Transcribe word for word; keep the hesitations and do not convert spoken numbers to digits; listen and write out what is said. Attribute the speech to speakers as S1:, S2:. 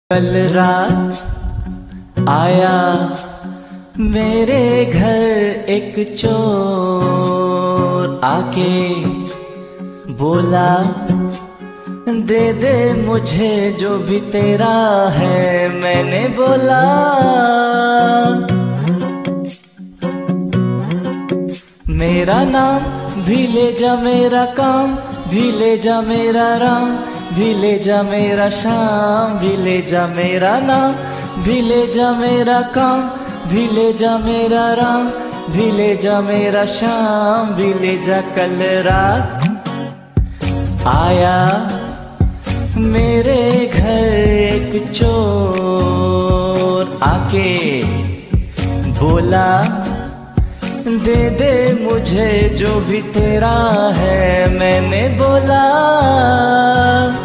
S1: कल रात आया मेरे घर एक चोर, आके बोला दे दे मुझे जो भी तेरा है। मैंने बोला मेरा नाम भी ले जा, मेरा काम भी ले जा, मेरा राम भी ले जा, मेरा शाम भी ले जा, मेरा नाम भी ले जा, मेरा काम भी ले जा, मेरा राम भी ले जा, मेरा शाम भी ले जा। कल रात आया मेरे घर एक चोर, आके बोला दे दे मुझे जो भी तेरा है। मैंने बोला